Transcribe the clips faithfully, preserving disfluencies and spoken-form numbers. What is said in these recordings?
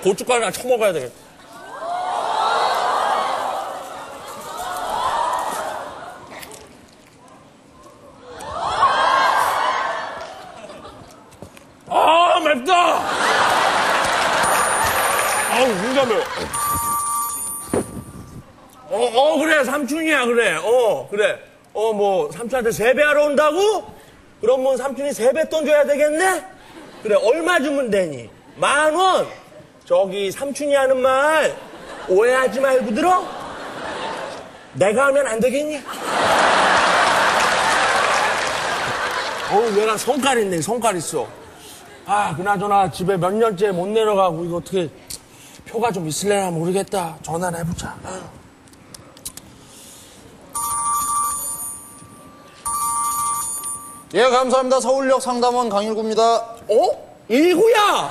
고춧가루나 쳐먹어야 되겠다. 아, 맵다! 아우, 진짜 매워. 어, 어, 그래, 삼촌이야, 그래. 어, 그래. 어, 뭐, 삼촌한테 세배하러 온다고? 그럼 뭐, 삼촌이 세뱃돈 줘야 되겠네? 그래, 얼마 주면 되니? 만 원? 저기, 삼촌이 하는 말, 오해하지 말고 들어? 내가 하면 안 되겠니? 어우, 내가 성깔 있네, 성깔 있어. 아, 그나저나 집에 몇 년째 못 내려가고, 이거 어떻게, 표가 좀 있을래나 모르겠다. 전화를 해보자. 아. 예, 감사합니다. 서울역 상담원 강일구입니다. 어? 일구야!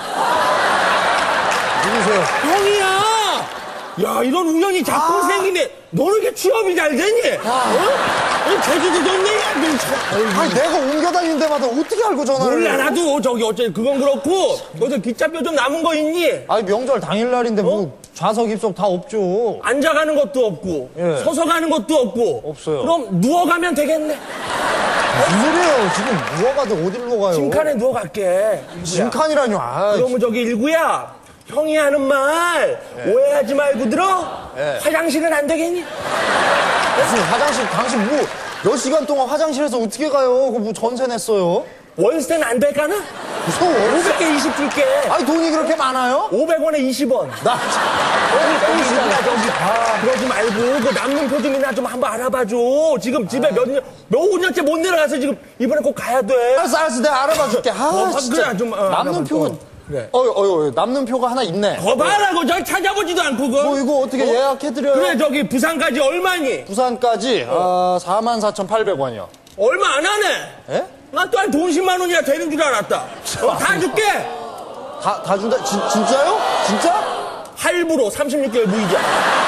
누구세요? 형이야! 야, 이런 우연이 자꾸 아 생기네. 너는 이렇게 취업이 잘 되니? 아. 어? 어, 제주도 좋네? 아니, 내가 옮겨 다니는 데마다 어떻게 알고 전화를 몰라, 나도. 저기, 어째, 그건 그렇고, 너도 기차표 좀 남은 거 있니? 아니, 명절 당일날인데 뭐, 어? 좌석 입석 다 없죠. 앉아가는 것도 없고, 예. 서서 가는 것도 없고. 없어요. 그럼 누워가면 되겠네. 무슨 소리예요? 지금 누워가도 어디로 가요? 짐칸에 누워갈게. 짐칸이라뇨. 아, 그러면 저기 일구야, 형이 하는 말 네. 오해하지 말고 들어? 네. 화장실은 안 되겠니? 무슨 화장실, 당신 뭐 몇 시간 동안 화장실에서 어떻게 가요? 그거 뭐 전세 냈어요? 월세는 안 될까나? 무슨 월세? 오백 개 이십 줄게. 아니, 돈이 그렇게 많아요? 오백 원에 이십 원. 나, 여기 똥이잖아, 저기. 아, 그러지 말고, 그 남는 표 좀이나 좀 한번 알아봐줘. 지금 집에 아. 몇 년, 몇 년째 못 내려가서 지금 이번에 꼭 가야 돼. 알았어, 알았어. 내가 알아봐 줄게. 아, 어, 진짜. 그래, 좀, 어, 남는 표는. 그래. 어, 어, 어, 남는 표가 하나 있네. 거봐라고, 저 찾아보지도 않고, 그거. 뭐, 이거 어떻게 어? 예약해드려요? 그래, 저기, 부산까지 얼마니? 부산까지, 어, 사만 사천팔백 원이요. 얼마 안 하네? 예? 난 또 한 돈 십만 원이야 되는 줄 알았다. 어, 다 줄게. 다, 다 준다? 진, 진짜요? 진짜? 할부로 삼십육 개월 무이자.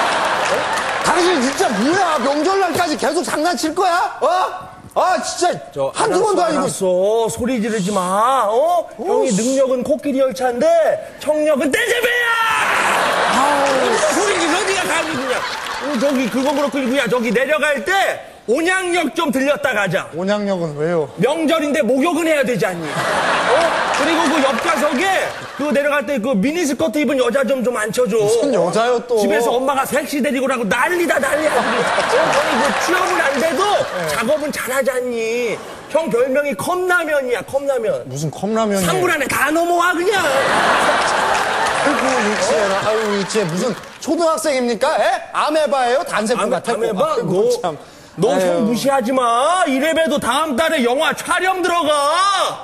어? 당신 진짜 뭐야? 명절날까지 계속 장난칠 거야? 어? 아, 진짜. 한두 번도 아니고. 알았어. 소리 지르지 마. 어? 오, 형이 능력은 코끼리 열차인데, 청력은 떼제배야! 아우, 소리 지르, 어디가 가기 그냥. 어, 저기, 그거 그렇고, 일구야. 저기 내려갈 때, 온양역 좀 들렸다 가자. 온양역은 왜요? 명절인데 목욕은 해야 되지 않니? 어? 그리고 그 옆좌석에 그 내려갈 때 그 미니스커트 입은 여자 좀 좀 앉혀줘. 무슨 여자요 또? 집에서 엄마가 섹시 데리고 라고 난리다 난리야. 어, 형이 그 취업은 안 돼도 네. 작업은 잘하지 않니? 형 별명이 컵라면이야, 컵라면. 무슨 컵라면이야? 삼 분 안에 다 넘어와 그냥. 아이고 유치해라. 아이고 유치해. 무슨 초등학생입니까? 에? 아메바예요? 단세포 같아? 아메바? 너, 참. 너 형 무시하지 마. 이래봬도 다음 달에 영화 촬영 들어가.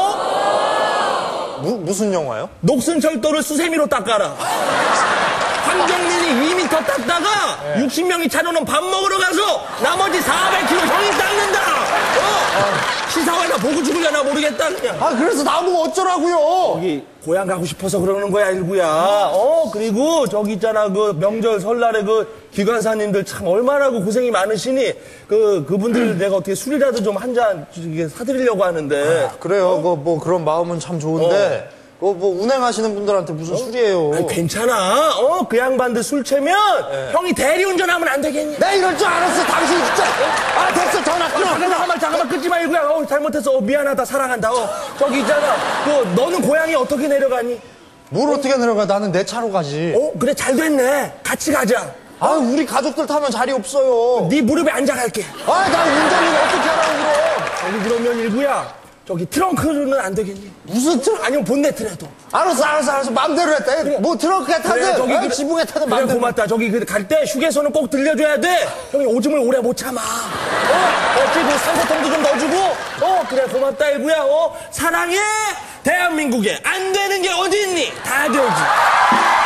어? 무, 무슨 영화요? 녹슨철도를 수세미로 닦아라. 황정민이 이 미터 닦다가 네. 육십 명이 차려놓은 밥 먹으러 가서 나머지 사백 킬로그램 형이 닦는다. 어? 아. 시사회나 보고 죽으려나 모르겠다 그냥. 아, 그래서 나보고 어쩌라고요? 저기 고향 가고 싶어서 그러는 거야 일구야. 어? 그리고 저기 있잖아 그 명절 설날에 그 기관사님들 참 얼마나 그 고생이 많으시니 그 그분들 음. 내가 어떻게 술이라도 좀 한 잔 사드리려고 하는데. 아, 그래요. 어? 그, 뭐 그런 마음은 참 좋은데. 어. 그 뭐 운행하시는 분들한테 무슨 어? 술이에요? 아니, 괜찮아. 어? 그 양반들 술 채면 네. 형이 대리운전하면 안 되겠니? 내 이럴 줄 알았어. 당신 진짜. 어? 아 됐어. 전화 끊어. 어, 잠깐만 잠깐만 끊지 말고. 어, 잘못했어. 어, 미안하다. 사랑한다. 어, 저기 있잖아. 그 너는 고향이 어떻게 내려가니? 뭘 어? 어떻게 내려가? 나는 내 차로 가지. 어 그래 잘 됐네. 같이 가자. 아 우리 가족들 타면 자리 없어요. 네 무릎에 앉아갈게. 아 나 운전을 어떻게 하라고 그럼? 아니 그러면 일구야. 저기 트렁크는 안 되겠니? 무슨 트렁크? 아니면 본네트라도. 알았어, 알았어, 알았어. 맘대로 했다. 그래. 뭐 트렁크에 타든, 그래, 저기 그, 지붕에 타든 그래, 맘대로. 고맙다. 저기 그 갈 때 휴게소는 꼭 들려줘야 돼. 형이 오줌을 오래 못 참아. 어? 어찌 그 산소통도 좀 넣어주고. 어? 그래, 고맙다, 일구야. 어? 사랑해! 대한민국에 안 되는 게 어디 있니? 다 되지.